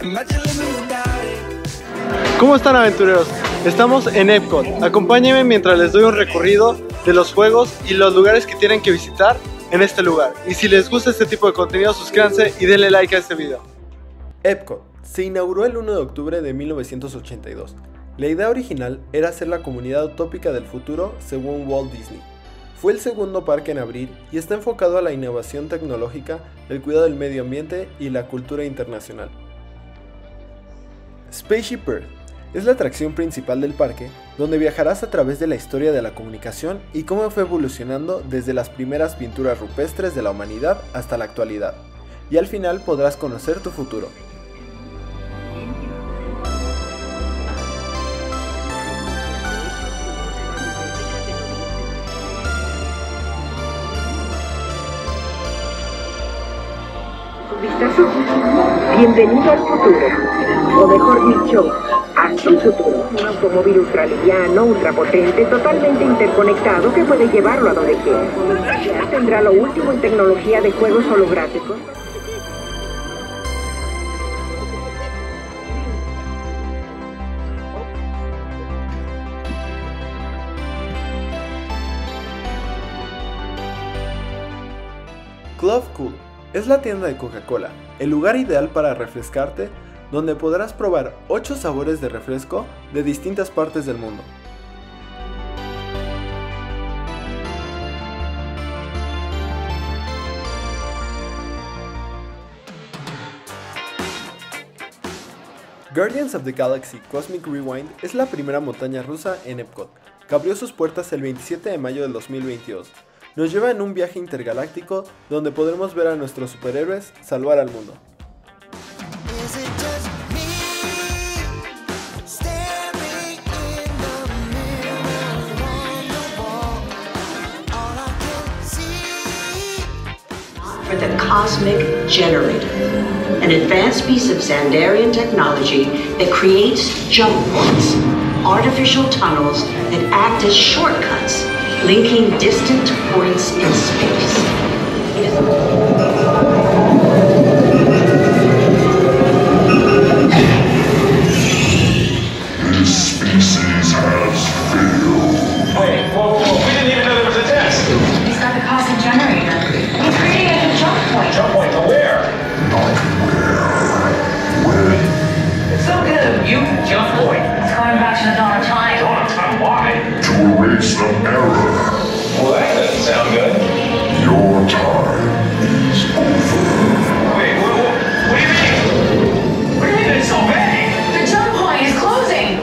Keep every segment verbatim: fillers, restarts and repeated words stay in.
¿Cómo están, aventureros? Estamos en Epcot. Acompáñenme mientras les doy un recorrido de los juegos y los lugares que tienen que visitar en este lugar. Y si les gusta este tipo de contenido, suscríbanse y denle like a este video. Epcot se inauguró el uno de octubre de mil novecientos ochenta y dos. La idea original era ser la comunidad utópica del futuro según Walt Disney. Fue el segundo parque en abrir y está enfocado a la innovación tecnológica, el cuidado del medio ambiente y la cultura internacional. Spaceship Earth es la atracción principal del parque, donde viajarás a través de la historia de la comunicación y cómo fue evolucionando desde las primeras pinturas rupestres de la humanidad hasta la actualidad. Y al final podrás conocer tu futuro. Bienvenido al futuro, o mejor dicho, hasta el futuro. Un automóvil ultraliviano, ultrapotente, totalmente interconectado que puede llevarlo a donde quiera. Tendrá lo último en tecnología de juegos holográficos. Club Cool es la tienda de Coca-Cola, el lugar ideal para refrescarte, donde podrás probar ocho sabores de refresco de distintas partes del mundo. Guardians of the Galaxy Cosmic Rewind es la primera montaña rusa en Epcot, que abrió sus puertas el veintisiete de mayo del dos mil veintidós. Nos lleva en un viaje intergaláctico donde podremos ver a nuestros superhéroes salvar al mundo. For the Cosmic Generator, an advanced piece of Xandarian technology that creates jump points, artificial tunnels that act as shortcuts, linking distant points in space. This species has failed. Wait, whoa, whoa, whoa, we didn't even know there was a test. He's got the cosmic generator. He's creating a jump point. Jump point to where? Not where. When. It's some kind of mutant jump point. It's going back to the dawn of time. Dawn of time, why? To erase the error. Well, that doesn't sound good. Your time is over. Wait, what, what, what do you mean? What do you mean it's so vague? The jump point is closing.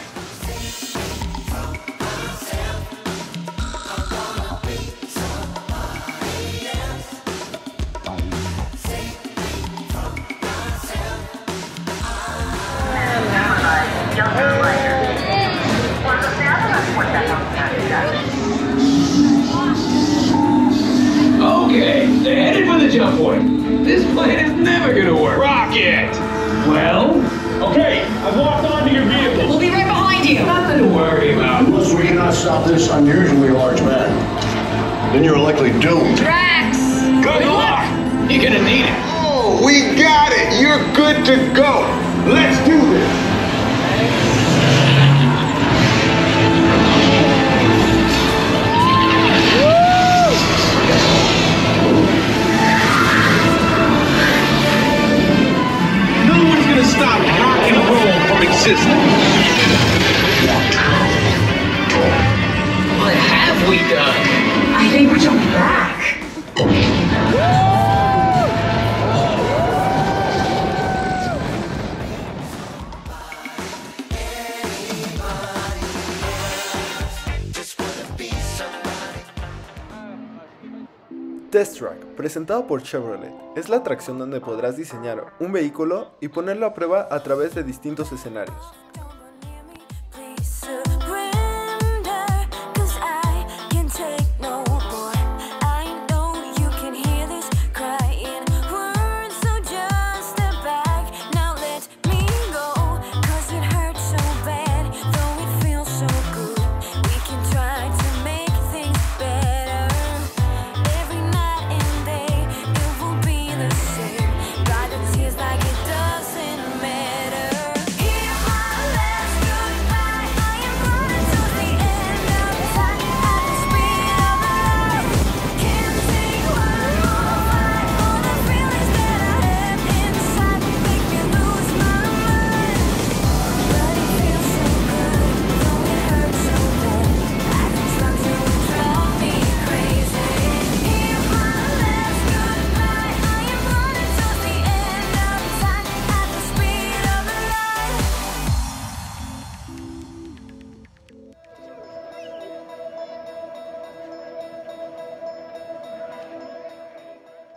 Okay, they're headed for the jump point. This plan is never gonna work. Rocket! Well? Okay, I've walked onto your vehicle. We'll be right behind you. Nothing to worry about. Unless we cannot stop this unusually large man, then you're likely doomed. Drax! Good luck! You're gonna need it. Oh, we got it! You're good to go! Let's do this! Stop rock and roll from existing. What have we done? I think we jumped back. Test Track, presentado por Chevrolet, es la atracción donde podrás diseñar un vehículo y ponerlo a prueba a través de distintos escenarios. Like it doesn't matter.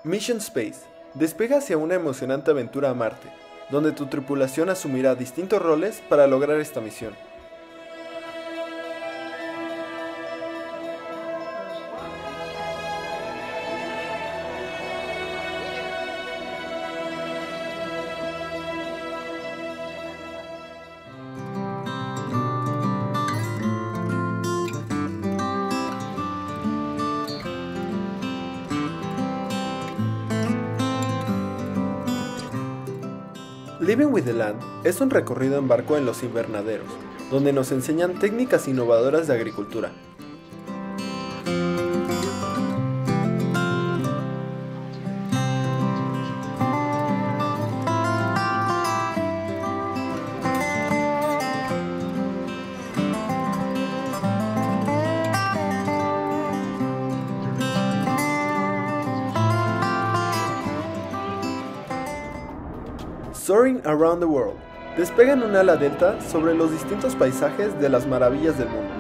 Mission Space. Despega hacia una emocionante aventura a Marte, donde tu tripulación asumirá distintos roles para lograr esta misión. Living with the Land es un recorrido en barco en los invernaderos, donde nos enseñan técnicas innovadoras de agricultura. Soaring Around the World. Despega en un ala delta sobre los distintos paisajes de las maravillas del mundo.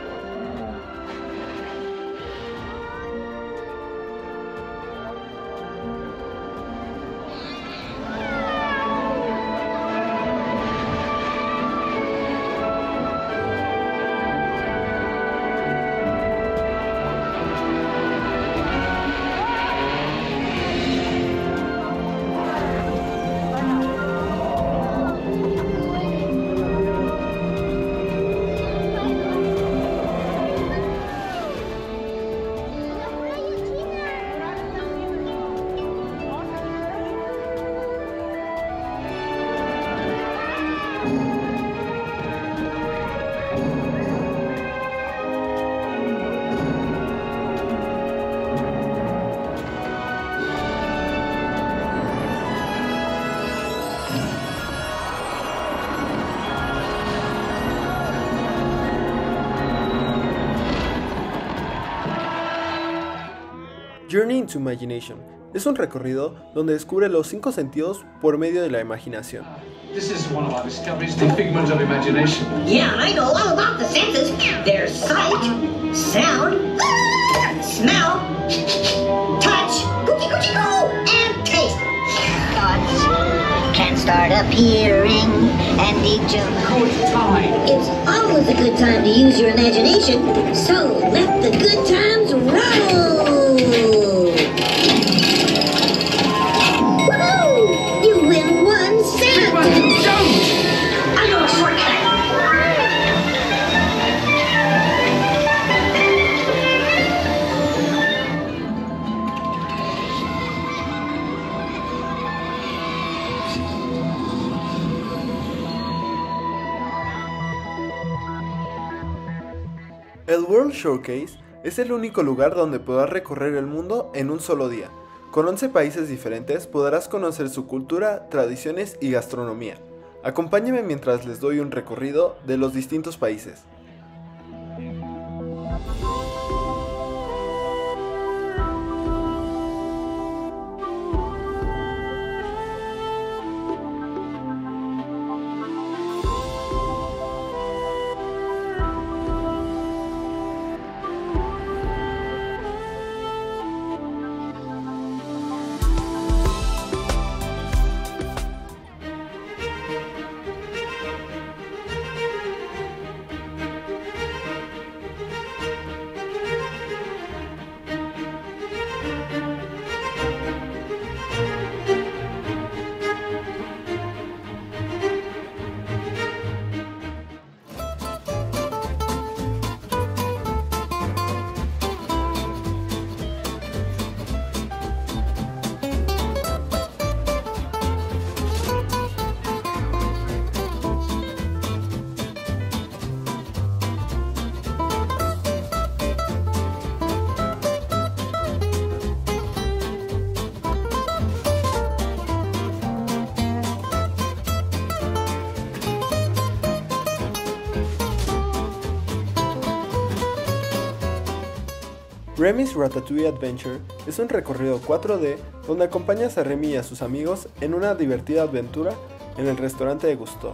Journey into Imagination es un recorrido donde descubre los cinco sentidos por medio de la imaginación. This is one of our discoveries, the figment of imagination. Yeah, I know all about the senses. There's sight, sound, smell, touch, coochie coochie coo, and taste. Thoughts can start appearing and degenerate. Oh, it's time. It's always a good time to use your imagination, so let the good times roll. Woohoo! You win one cent. I know a shortcut. El World Showcase es el único lugar donde podrás recorrer el mundo en un solo día. Con once países diferentes podrás conocer su cultura, tradiciones y gastronomía. Acompáñenme mientras les doy un recorrido de los distintos países. Remy's Ratatouille Adventure es un recorrido cuatro D donde acompañas a Remy y a sus amigos en una divertida aventura en el restaurante de Gusteau.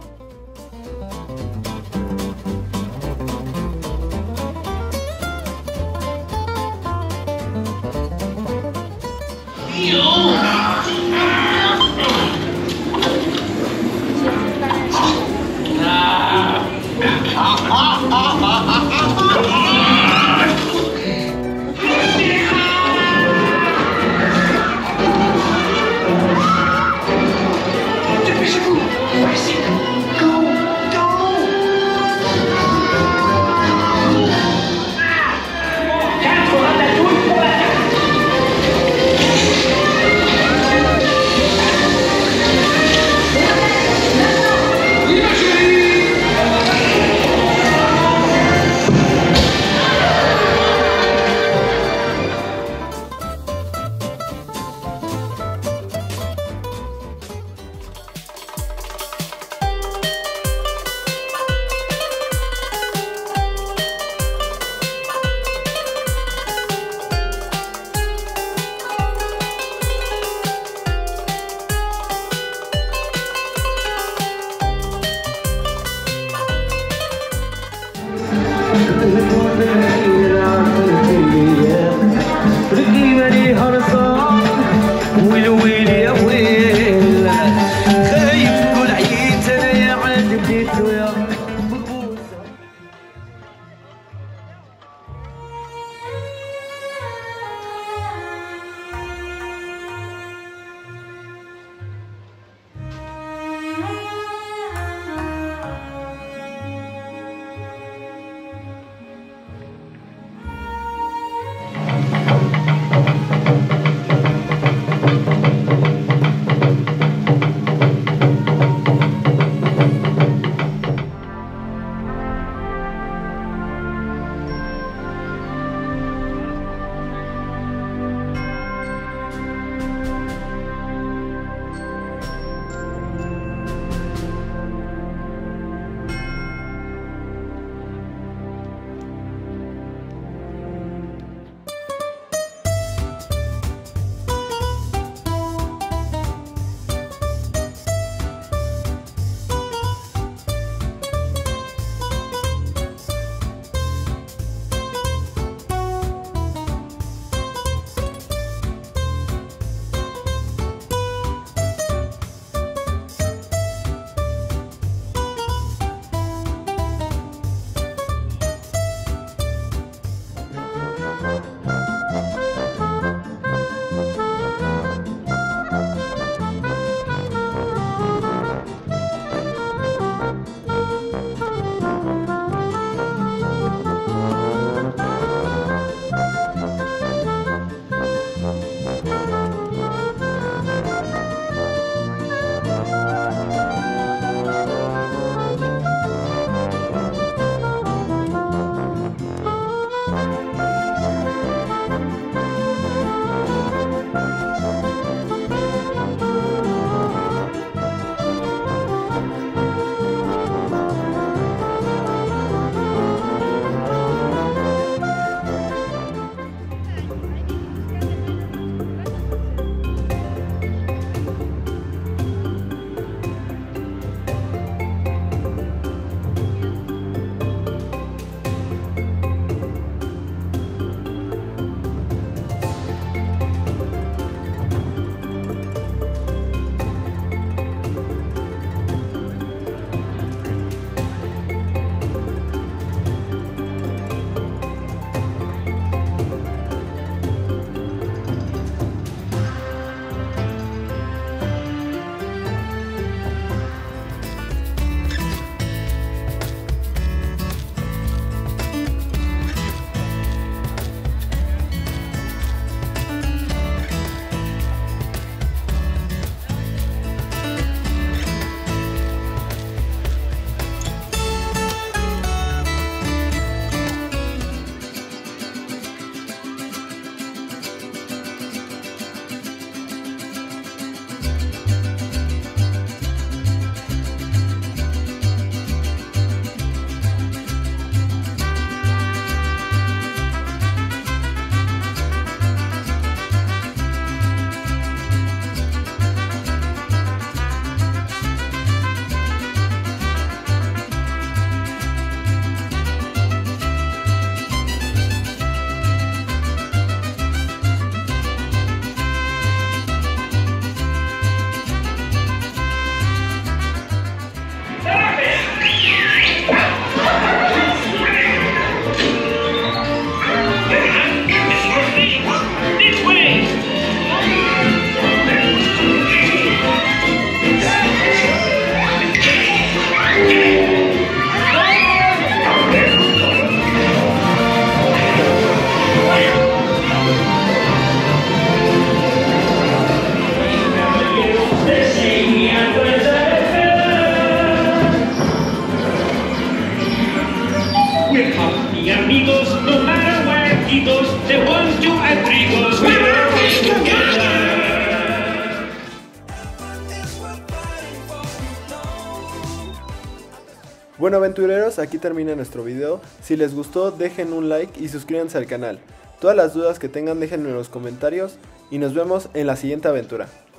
Bueno aventureros, aquí termina nuestro video. Si les gustó, dejen un like y suscríbanse al canal. Todas las dudas que tengan déjenme en los comentarios y nos vemos en la siguiente aventura.